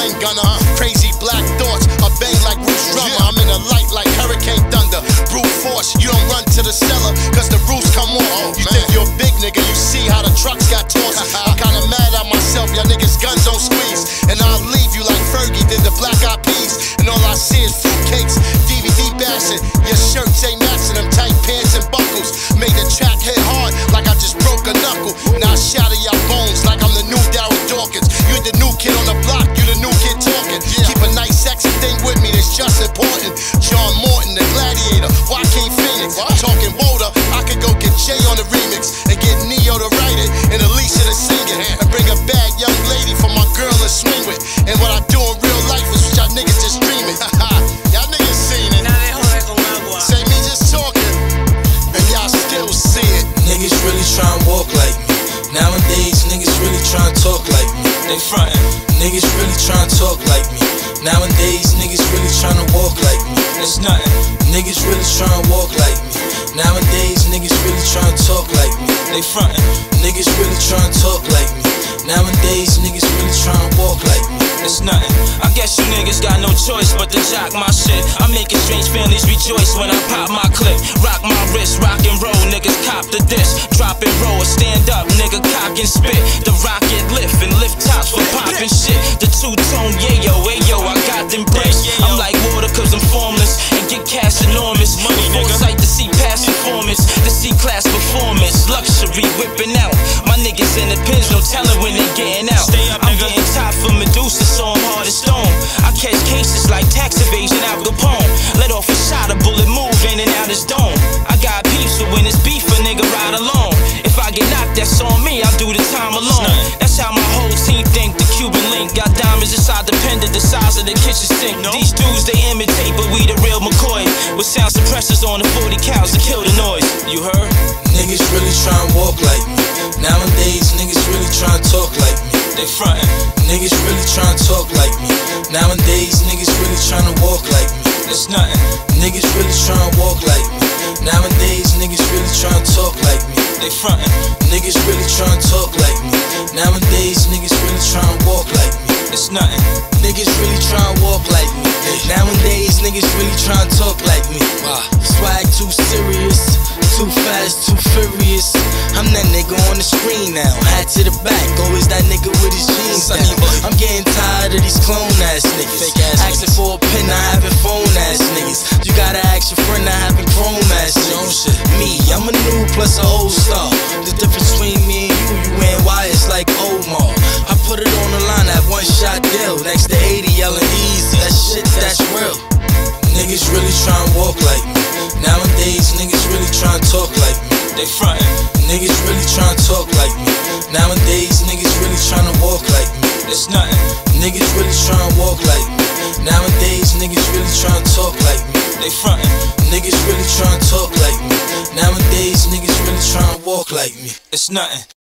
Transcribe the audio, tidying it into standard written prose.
flame gunner. Crazy black thoughts, a bang like Bruce Drummer. I'm in the light like hurricane thunder. Brute force, you don't run to the cellar, cause the roofs come on. You think you're a big nigga, you see how the trucks got tossed. I'm kinda mad at myself, y'all niggas guns don't squeeze. And I'll leave you like Fergie did the Black Eyed Peas. And all I see is fruitcakes, DVD bashing. Your shirts ain't matching them tight pants and buckles. Made the track hit hard like I just broke a knuckle. Now I shatter y'all bones like I'm the new Darryl Dawkins. You the new kid on the block, you the new kid talking. Keep a nice sexy thing with me that's just important. John Morton, the Gladiator, Joaquin Phoenix. I'm talking WOADAH, I could go get Jay on the remix and get Neo to write it and Alicia to sing it. And bring a bad young lady for my girl to swing with. And what I do in real life is what y'all niggas just dreaming. Y'all niggas seen it. Say me just talking, and y'all still see it. Niggas really tryna walk like me. Nowadays, niggas really tryna talk like me. They frontin'. Niggas really tryna talk like me. Nowadays, niggas really tryna walk like me. It's nothing. Niggas really tryna walk like me. Nowadays, niggas really tryna talk like me. They frontin'. Niggas really tryna talk like me. Nowadays, niggas really tryna walk like me. It's nothing. I guess you niggas got no choice but to jock my shit. I'm making strange families rejoice when I pop my clip. Rock my wrist, rock and roll, niggas cop the disc. Drop and roll, stand up, nigga cock and spit. The rocket lift and lift tops for popping shit. The two-tone, yeah yo, I got them bricks. I'm like water cause I'm formless and get cash enormous. Money, foresight to see past performance, to see class performance. Luxury whipping out. My niggas in the pins, no telling when they getting out. I'm getting top for Medusa, so I'm hard as stone. I catch cases like tax evasion, Al Capone. Let off a shot, a bullet move in and out his dome. I got peeps, so when it's beef, a nigga ride alone. If I get knocked, that's on me, I'll do the time alone. That's how my whole team think. The Cuban link got diamonds inside the pendant, the size of the kitchen sink. These dudes, they imitate, but we the real McCoy. With sound suppressors on the 40 cows to kill the noise. You heard? Niggas really tryna walk like me. Nowadays, niggas really tryna talk like me. They frontin'. Niggas really tryna talk like me. Nowadays, niggas really tryna walk like me. It's nothing. Niggas really tryna walk like me. Nowadays, niggas really tryna talk like me. They frontin'. Niggas really tryna talk like me. Nowadays, niggas really tryna walk like me. It's nothing. Niggas really tryna walk like me. Nowadays, niggas really tryna talk like me. Swag too serious, too fast, too furious. I'm that nigga on the screen now. Hat to the back, always that nigga with his jeans down. I'm getting tired of these clone ass niggas. Asking for a pin, not having phone ass niggas. You gotta ask your friend, not having chrome ass niggas. Me, I'm a new plus a old star. The difference between me and you wearing wires like Omar. I put it on the line, that one shot deal. Next to 80 yelling easy, that shit, that's real. Niggas really tryna walk like me. Nowadays, niggas really tryna talk like me. They frontin'. Niggas really tryna talk like me. Nowadays, niggas really tryna walk like me. It's nothing. Niggas really tryna walk like me. Nowadays, niggas really tryna talk like me. They frontin'. Niggas really tryna talk like me. Nowadays, niggas really tryna walk like me. It's nothing.